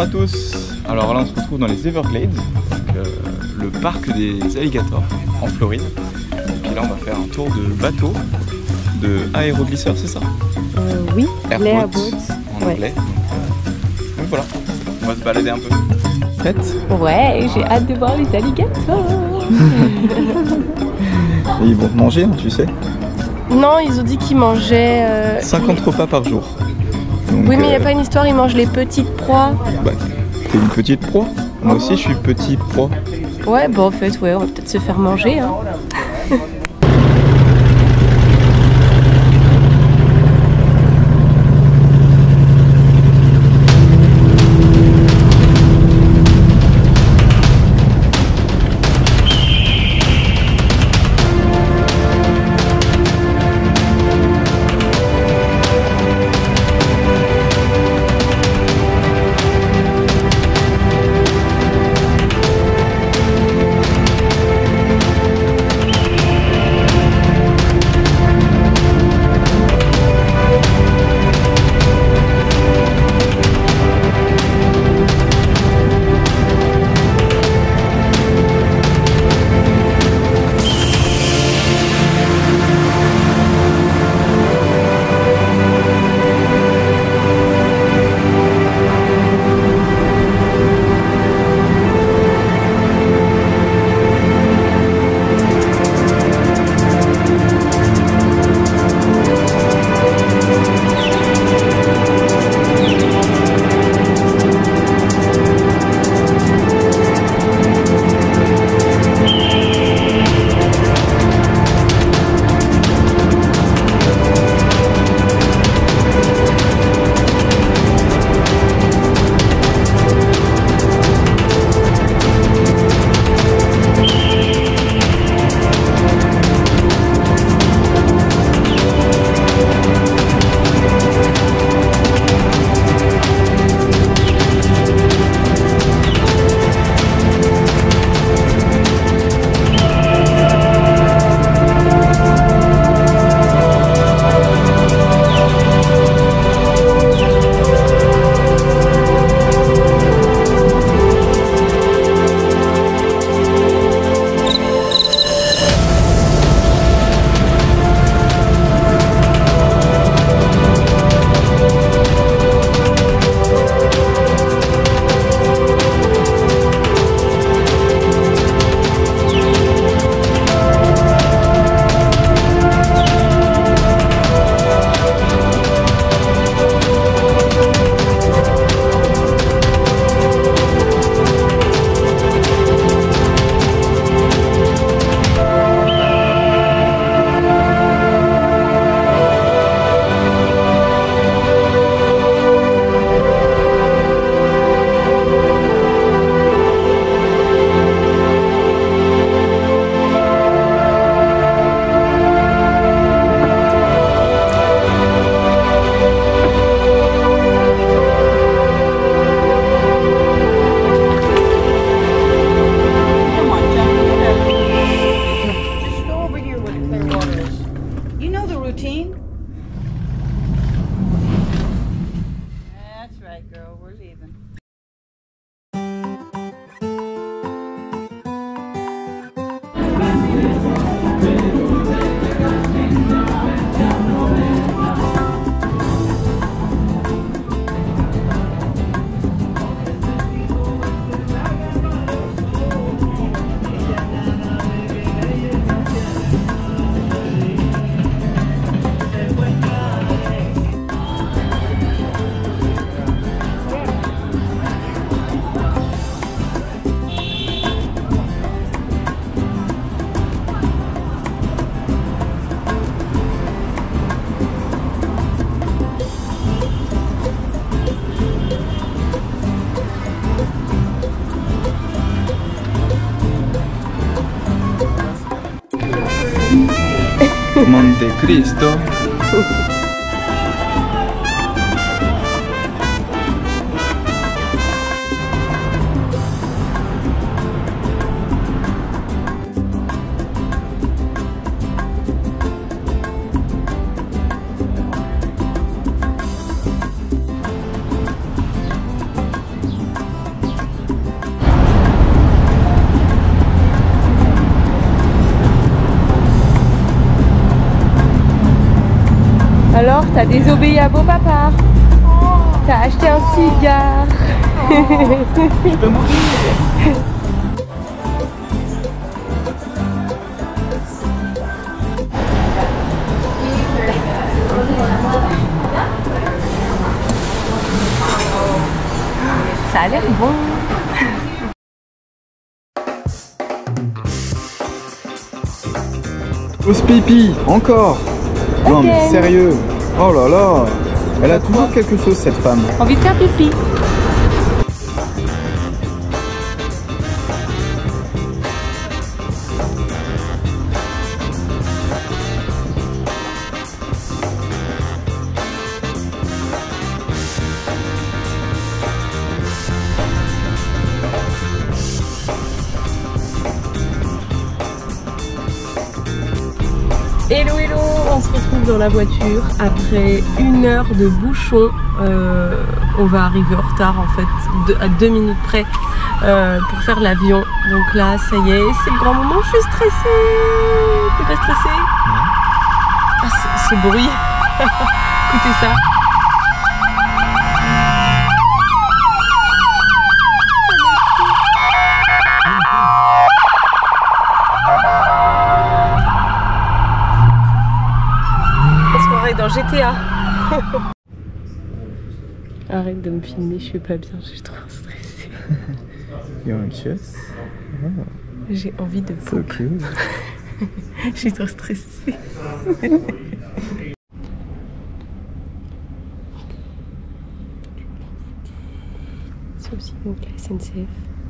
à tous. Alors là on se retrouve dans les Everglades, donc, le parc des alligators en Floride. Et puis là on va faire un tour de bateau, de aéroglisseur, c'est ça? Oui, Airboat en anglais. Donc voilà, on va se balader un peu. Prête? Ouais, j'ai hâte de voir les alligators. Et ils vont te manger, hein, tu sais? Non, ils ont dit qu'ils mangeaient... 50 repas par jour. Donc, oui, mais il n'y a pas une histoire, ils mangent les petites proies. Bah, t'es une petite proie. Moi aussi, je suis petite proie. Ouais, bah en fait, ouais, on va peut-être se faire manger. Hein. Monte Cristo. Alors, t'as désobéi à beau papa. T'as acheté un cigare. Je peux mourir. Ça a l'air bon. Pause pipi, encore. Non mais sérieux. Oh là là. Elle a toujours quelque chose cette femme. Envie de faire pipi. Hello hello, on se retrouve dans la voiture après 1 heure de bouchon. On va arriver en retard en fait, à 2 minutes près pour faire l'avion. Donc là, ça y est, c'est le grand moment, je suis stressée. T'es pas stressée? Ah, ce bruit, écoutez ça. Dans GTA. Arrête de me filmer, je suis pas bien, je suis trop stressée. You're anxious? Oh. J'ai envie de So cute. Je suis trop stressée. C'est aussi donc la SNCF.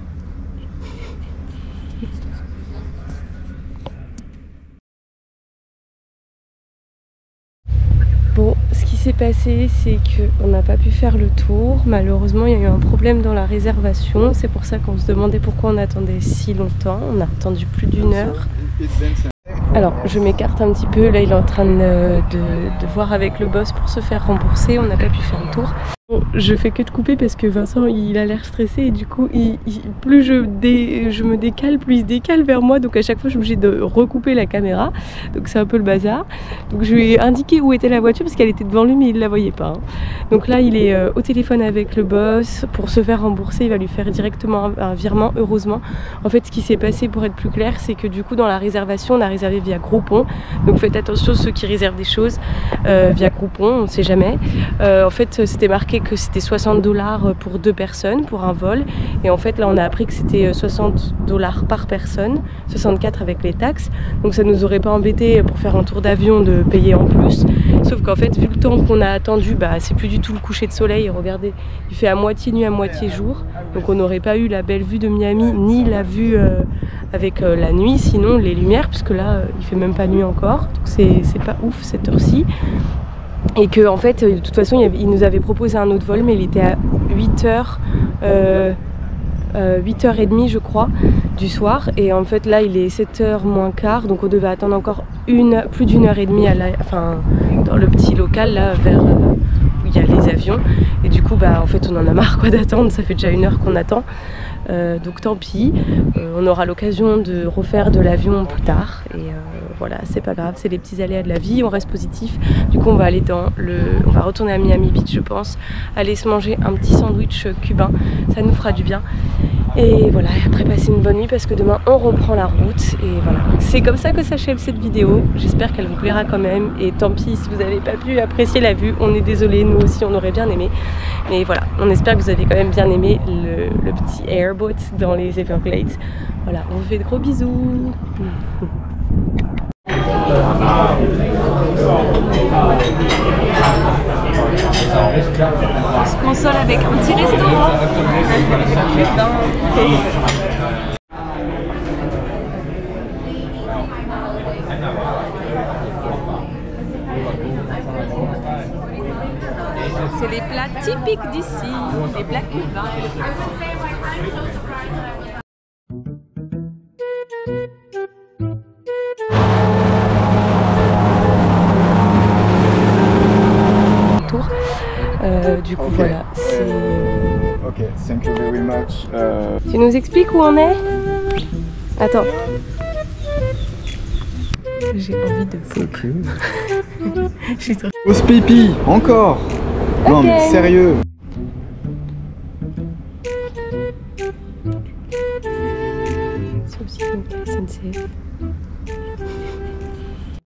Bon, ce qui s'est passé, c'est qu'on n'a pas pu faire le tour. Malheureusement, il y a eu un problème dans la réservation. C'est pour ça qu'on se demandait pourquoi on attendait si longtemps. On a attendu plus d'1 heure. Alors, je m'écarte un petit peu. Là, il est en train de voir avec le boss pour se faire rembourser. On n'a pas pu faire le tour. Bon, je fais que de couper parce que Vincent, il a l'air stressé et du coup, plus je me décale, plus il se décale vers moi. Donc à chaque fois, je suis obligée de recouper la caméra. Donc c'est un peu le bazar. Donc je lui ai indiqué où était la voiture parce qu'elle était devant lui, mais il ne la voyait pas. Hein. Donc là, il est au téléphone avec le boss pour se faire rembourser. Il va lui faire directement un virement, heureusement. En fait, ce qui s'est passé, pour être plus clair, c'est que du coup, dans la réservation, on a réservé via Groupon. Donc faites attention, ceux qui réservent des choses via Groupon, on ne sait jamais. En fait, c'était marqué que c'était 60 $ pour 2 personnes pour un vol, et en fait là on a appris que c'était 60 $ par personne, 64 avec les taxes, donc ça nous aurait pas embêté pour faire un tour d'avion de payer en plus, sauf qu'en fait vu le temps qu'on a attendu, bah c'est plus du tout le coucher de soleil. Regardez, il fait à moitié nuit à moitié jour, donc on n'aurait pas eu la belle vue de Miami ni la vue avec la nuit, sinon les lumières, puisque là il fait même pas nuit encore, donc c'est pas ouf cette heure-ci. Et que en fait, de toute façon, il nous avait proposé un autre vol, mais il était à 8h30 je crois du soir, et en fait là il est 7h moins quart, donc on devait attendre encore plus d'1 heure et demie dans le petit local là vers où il y a les avions, et du coup bah en fait on en a marre quoi d'attendre, ça fait déjà 1 heure qu'on attend. Donc tant pis, on aura l'occasion de refaire de l'avion plus tard, et voilà, c'est pas grave, c'est les petits aléas de la vie, on reste positif. Du coup on va aller on va retourner à Miami Beach je pense, aller se manger un petit sandwich cubain, ça nous fera du bien. Et voilà, et après passer une bonne nuit parce que demain on reprend la route, et voilà. C'est comme ça que s'achève cette vidéo, j'espère qu'elle vous plaira quand même, et tant pis si vous n'avez pas pu apprécier la vue, on est désolé, nous aussi on aurait bien aimé. Mais voilà, on espère que vous avez quand même bien aimé le petit airboat dans les Everglades. Voilà, on vous fait de gros bisous. On se console avec un petit restaurant. C'est les plats typiques d'ici, les plats cubains. Du coup voilà, c'est... Ok, thank you very much. Tu nous expliques où on est? Attends. J'ai envie de poop. J'ai trop... Pause pipi, encore. Non mais sérieux. Sauf si on fait SNCF.